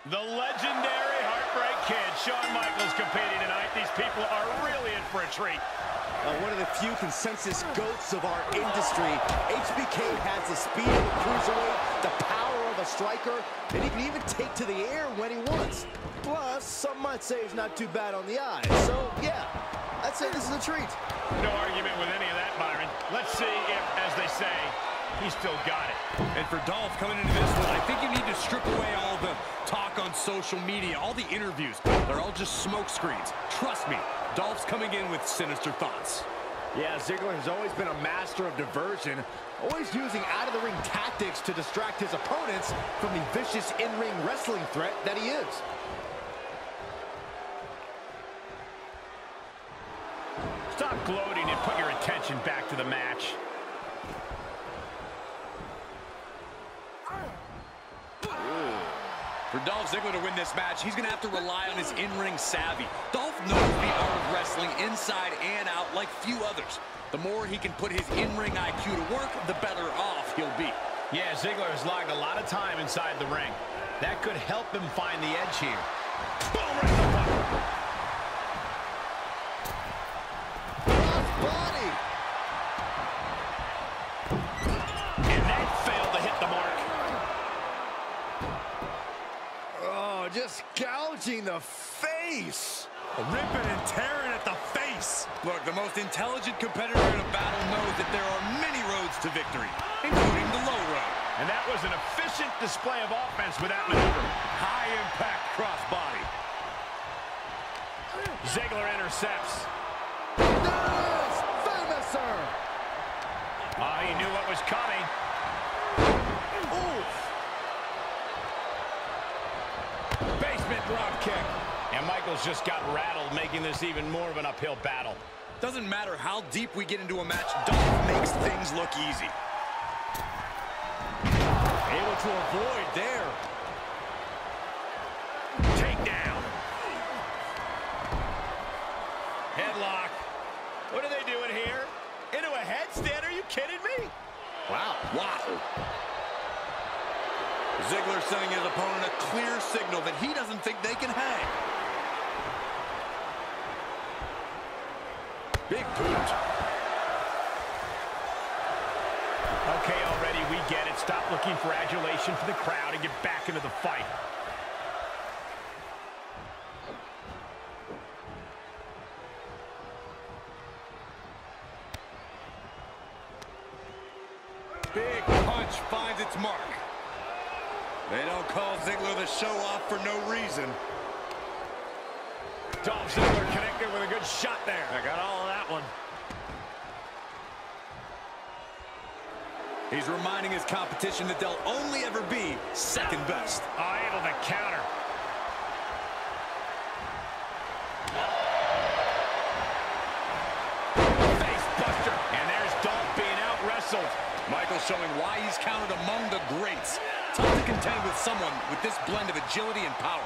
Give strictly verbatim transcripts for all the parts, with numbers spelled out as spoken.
The legendary Heartbreak Kid, Shawn Michaels, competing tonight. These people are really in for a treat. Uh, one of the few consensus GOATs of our industry. H B K has the speed of a cruiserweight, the power of a striker, and he can even take to the air when he wants. Plus, some might say he's not too bad on the eyes. So, yeah, I'd say this is a treat. No argument with any of that, Byron. Let's see if, as they say, he's still got it. And for Dolph coming into this one, I think you need to strip away all the talk on social media, all the interviews. They're all just smoke screens. Trust me, Dolph's coming in with sinister thoughts. Yeah, Ziggler has always been a master of diversion, always using out-of-the-ring tactics to distract his opponents from the vicious in-ring wrestling threat that he is. Stop gloating and put your attention back to the match. For Dolph Ziggler to win this match, he's going to have to rely on his in-ring savvy. Dolph knows the art of wrestling inside and out like few others. The more he can put his in-ring I Q to work, the better off he'll be. Yeah, Ziggler has logged a lot of time inside the ring. That could help him find the edge here. Boom, right in the button. Body. And that failed to hit the mark. Oh, just gouging the face. Ripping and tearing at the face. Look, the most intelligent competitor in a battle knows that there are many roads to victory, including the low road. And that was an efficient display of offense with that maneuver. High impact crossbody. Ziggler intercepts. Yes! Finisher! Ah, he knew what was coming. Oof! Basement drop kick. And Michaels just got rattled, making this even more of an uphill battle. Doesn't matter how deep we get into a match, Dolph makes things look easy. Able to avoid there. Takedown. Headlock. What are they doing here? Into a headstand? Are you kidding me? Wow. Wow. Ziggler sending his opponent a clear signal that he doesn't think they can hang. Big boot. Okay, already, we get it. Stop looking for adulation for the crowd and get back into the fight. Big punch finds its mark. They don't call Ziggler the show-off for no reason. Dolph Ziggler connected with a good shot there. I got all of that one. He's reminding his competition that they'll only ever be second best. Oh, able to counter. Face buster. And there's Dolph being out-wrestled. Michael showing why he's counted among the greats. Tough to contend with someone with this blend of agility and power.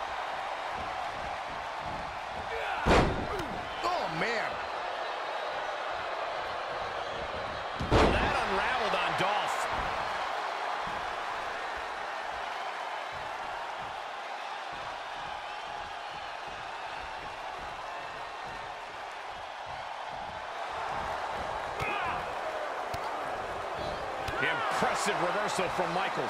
Oh, man. That unraveled on Dolph. Impressive reversal from Michaels.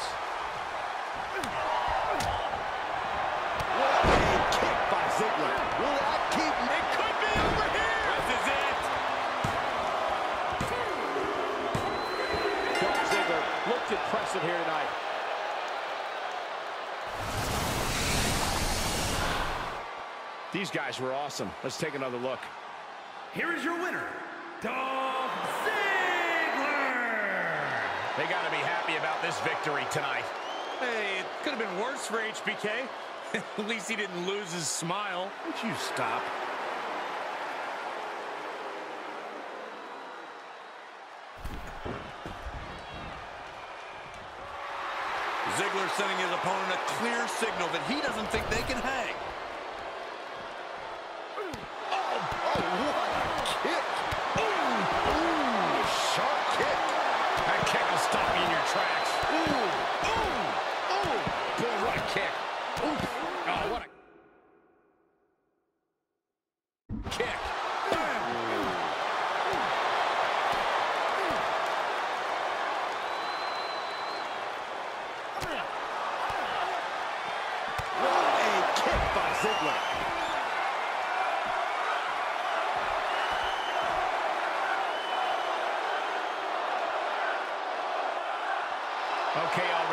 What a kick by Ziggler. Will that keep... It could be over here. This is it. Dolph Ziggler looked impressive here tonight. These guys were awesome. Let's take another look. Here is your winner, Dolph Ziggler! They got to be happy about this victory tonight. Hey, it could have been worse for H B K. At least he didn't lose his smile. Would you stop? Ziggler sending his opponent a clear signal that he doesn't think they can hang. Oh, what a kick. Ooh, ooh, sharp kick. That kick will stop you in your tracks. Ooh, ooh, ooh. Boy, what a kick. Ooh,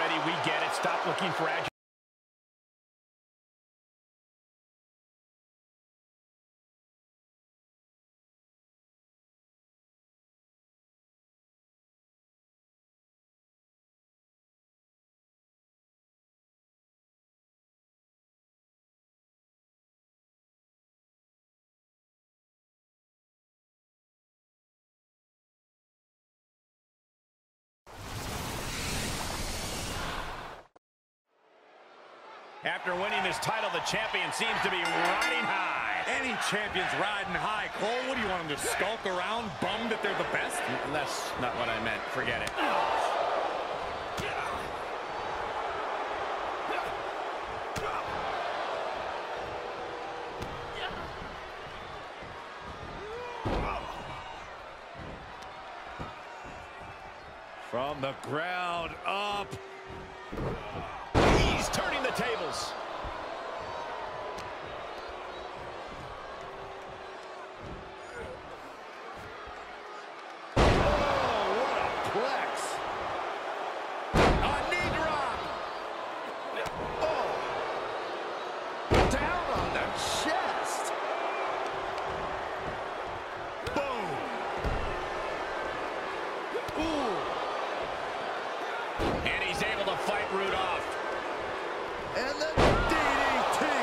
already. We get it. Stop looking for agitation. After winning this title, the champion seems to be riding high. Any champion's riding high. Cole, what do you want them to skulk around, bummed that they're the best? That's not what I meant. Forget it. From the ground up. He's turning the tables. Oh, what a plex. A knee drop. Oh. Down on the chest. Boom. Ooh. And he's able to fight Roode off. And the D D T.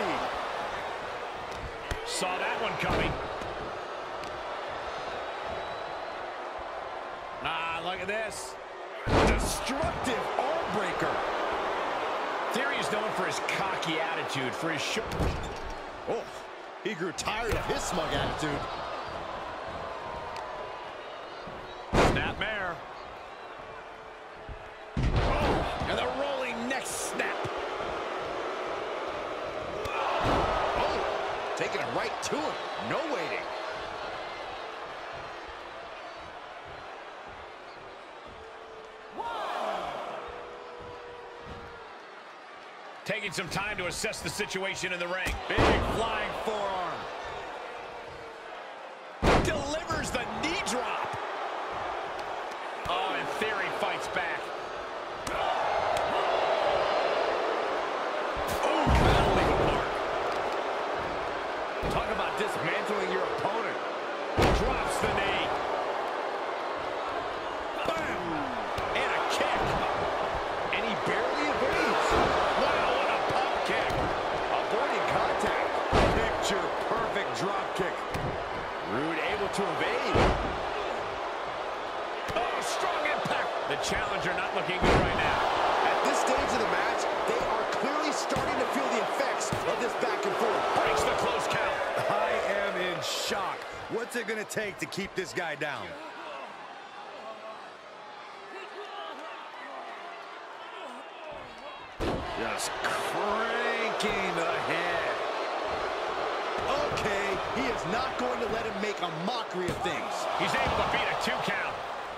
Saw that one coming. Ah, look at this. Destructive arm breaker. Theory is known for his cocky attitude, for his show. Oh, he grew tired of his smug attitude. Snapmare. Oh, and the rolling neck snap. Oh, taking it right to him. No waiting. Taking some time to assess the situation in the ring. Big flying forearm. Delivers the knee drop. Oh, and Theory fights back. Oh, battling apart. Talk about dismantling your opponent. Drops the knee. Bam! And a kick. And he barely evades. Wow, what a pump kick. Avoiding contact. Picture perfect drop kick. Roode able to evade. Oh, strong impact. The challenger not looking good right now. At this stage of the match, they are clearly starting to feel the effects of this back and forth. Breaks the close count. I am in shock. What's it going to take to keep this guy down? Just cranking the head. Okay, he is not going to let him make a mockery of things. He's able to beat a two count.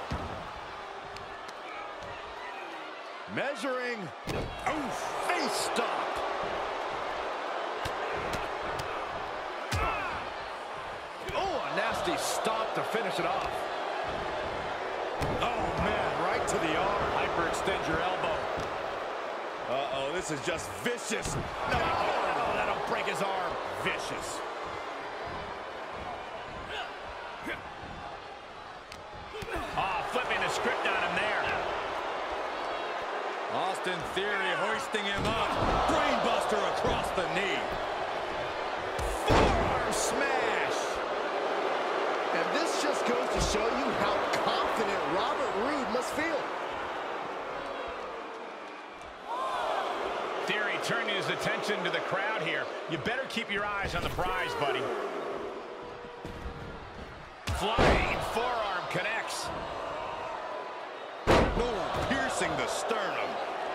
Measuring. Oh, face stop. Oh, a nasty stop to finish it off. Oh, man, right to the arm. Hyperextend your elbow. Uh-oh, this is just vicious. No, oh, that'll break his arm. Vicious. Oh, flipping the script on him there. Austin Theory hoisting him up. Brainbuster across the knee. Forearm smash. And this just goes to show you how confident Robert Roode must feel. Theory turning his attention to the crowd here. You better keep your eyes on the prize, buddy. Flying forearm connects. Oh, piercing the sternum.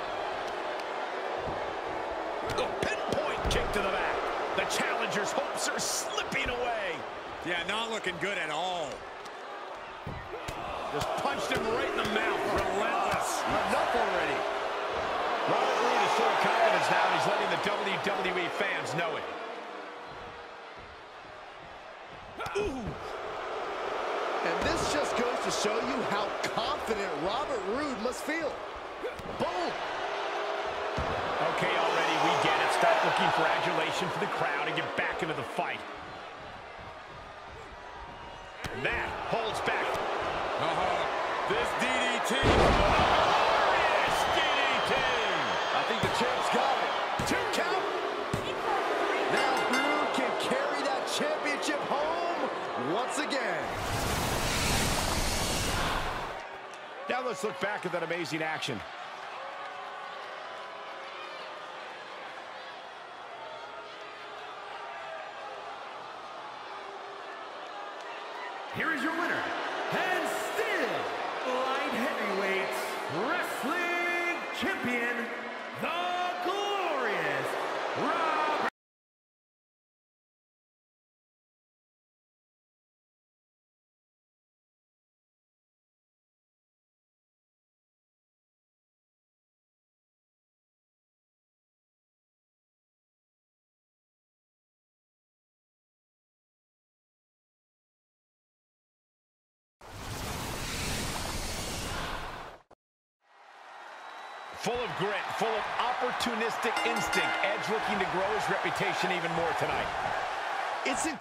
The pinpoint kick to the back. The challenger's hopes are slipping away. Yeah, not looking good at all. Just punched him right in the mouth. Relentless. Enough already. Robert Roode is full of confidence now, and he's letting the W W E fans know it. Ooh. And this just goes to show you how confident Robert Roode must feel. Boom. Okay, already, we get it. Start looking for adulation for the crowd and get back into the fight. That holds back. Uh-huh. This D D T. Glorious D D T. I think the champ's got it. Two count. Now Drew can carry that championship home once again. Now let's look back at that amazing action. Here is your winner, and still light heavyweight wrestling champion, the Glorious Robert. Full of grit, full of opportunistic instinct. Edge looking to grow his reputation even more tonight. It's in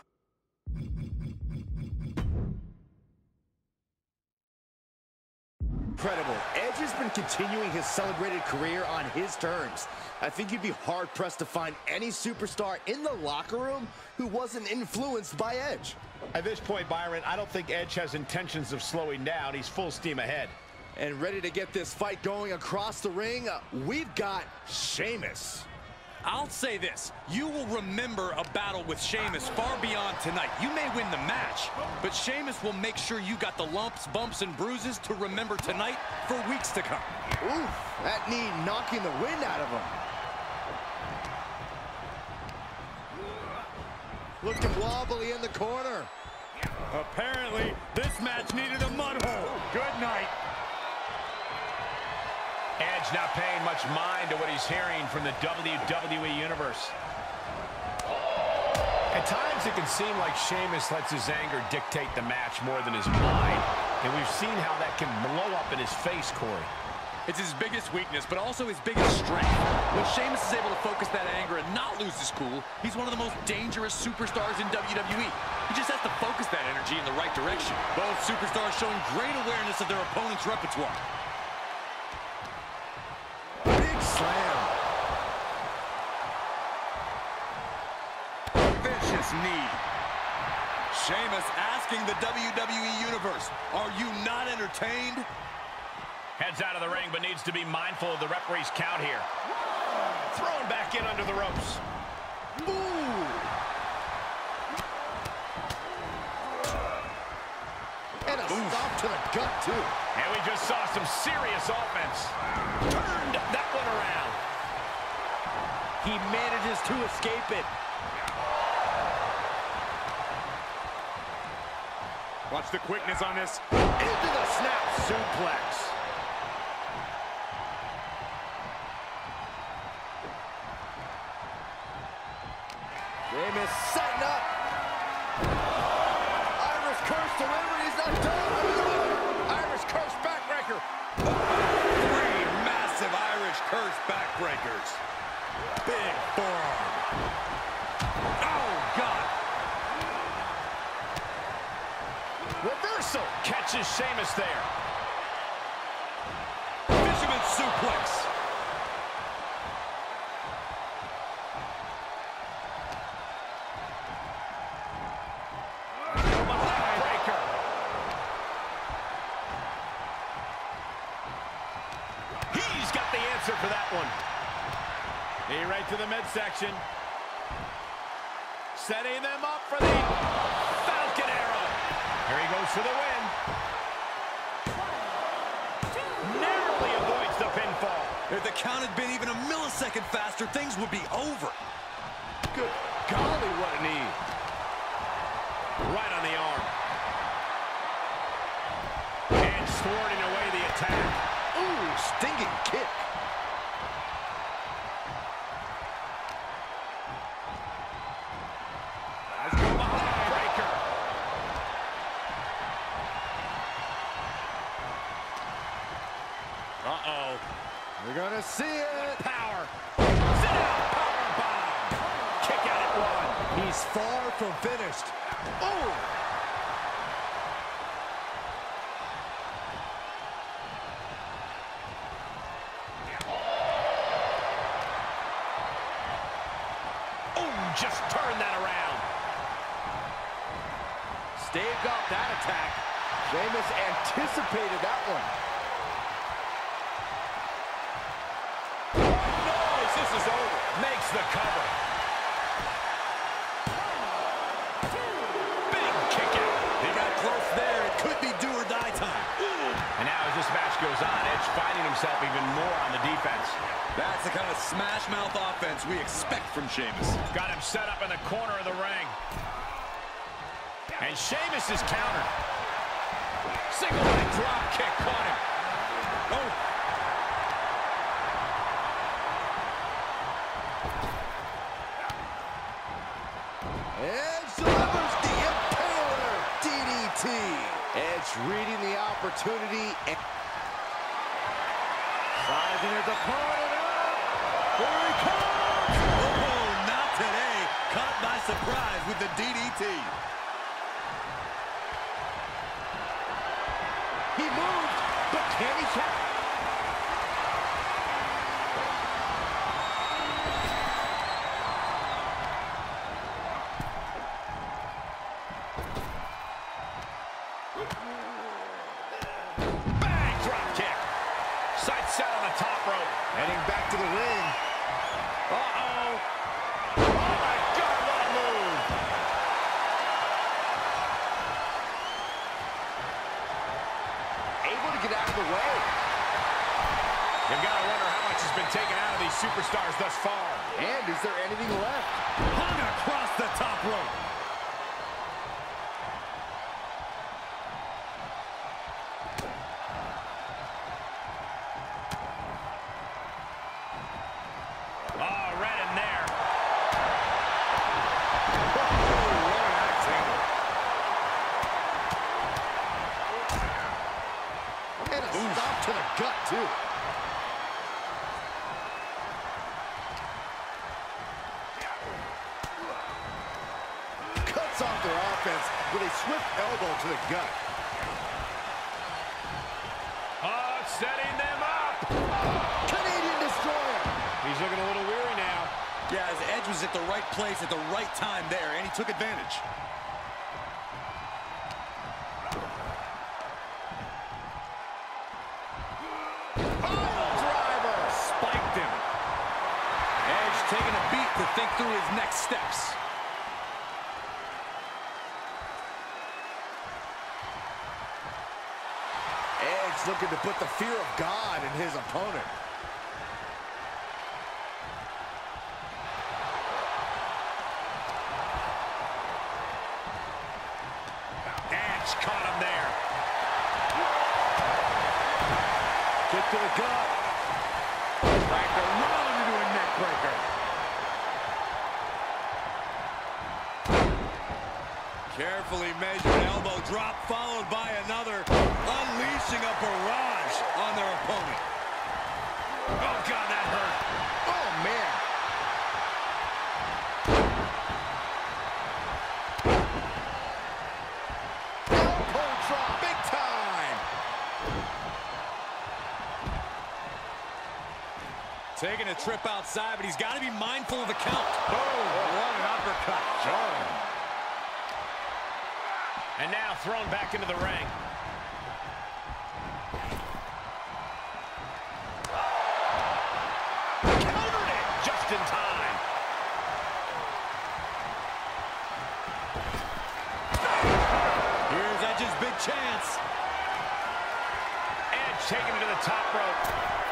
incredible. Edge has been continuing his celebrated career on his terms. I think you'd be hard-pressed to find any superstar in the locker room who wasn't influenced by Edge. At this point, Byron, I don't think Edge has intentions of slowing down. He's full steam ahead. And ready to get this fight going across the ring, uh, we've got Sheamus. I'll say this, you will remember a battle with Sheamus far beyond tonight. You may win the match, but Sheamus will make sure you got the lumps, bumps, and bruises to remember tonight for weeks to come. Oof, that knee knocking the wind out of him. Looking wobbly in the corner. Apparently, this match needed a mud hole. Good night. Edge not paying much mind to what he's hearing from the W W E Universe. At times, it can seem like Sheamus lets his anger dictate the match more than his mind. And we've seen how that can blow up in his face, Corey. It's his biggest weakness, but also his biggest strength. When Sheamus is able to focus that anger and not lose his cool, he's one of the most dangerous superstars in W W E. He just has to focus that energy in the right direction. Both superstars showing great awareness of their opponent's repertoire. Big slam. Vicious knee. Sheamus asking the W W E Universe, are you not entertained? Heads out of the ring, but needs to be mindful of the referee's count here. Thrown back in under the ropes. Ooh. And a Oof. stop to the gut, too. And we just saw some serious offense. Turned that one around. He manages to escape it. Watch the quickness on this. Into the snap suplex. Sheamus setting up. Irish curse delivery. He's not done. Irish curse backbreaker. Three massive Irish curse backbreakers. Big forearm. Oh, God. Reversal. Catches Sheamus there. Fisherman suplex. Breaker. He's got the answer for that one. Knee right to the midsection. Setting them up for the Falcon Arrow. Here he goes for the win. Narrowly avoids the pinfall. If the count had been even a millisecond faster, things would be over. Good golly, what a knee. Right on the arm. And thwarting away the attack. Ooh, stinging kick. Let's go behind. Breaker. Uh-oh. We're gonna see it. Power. far from finished. Oh! Just turn that around. Staved off that attack. Sheamus anticipated that one. Oh, no, this is over. Makes the cover. Big kick out. He got close there. It could be do or die time. And now as this match goes on, Edge finding himself even more on the defense. That's the kind of smash-mouth offense we expect from Sheamus. Got him set up in the corner of the ring. And Sheamus is countered. Single leg drop kick caught him. Oh. Edge delivers the Impaler D D T. Edge reading the opportunity. And sizing his opponent up. Here he comes! Oh, not today. Caught by surprise with the D D T. He moved, but can he catch? Bang! Drop kick. Sight set on the top rope. Heading back to the ring. Uh-oh. Oh, my God, what a move. Able to get out of the way. You've got to wonder how much has been taken out of these superstars thus far. And is there anything left? Hung across the top rope. Oh, right in there. And a stop to the gut, too. Cuts off their offense with a swift elbow to the gut. Oh, setting them up. Canadian Destroyer. He's looking a little weary now. Yeah, his Edge was at the right place at the right time there, and he took advantage. Driver. Spiked him. Edge taking a beat to think through his next steps. Edge looking to put the fear of God in his opponent. Edge caught him there. Kick to the gut. Wrapped around into a neck breaker. Carefully measured elbow drop followed by another, unleashing a barrage on their opponent. Oh, God, that hurt. Oh, man. Elbow drop, big time. Taking a trip outside, but he's got to be mindful of the count. Oh, what an uppercut. Jarring. And now thrown back into the ring. Countered it just in time. Here's Edge's big chance. Edge taking it to the top rope.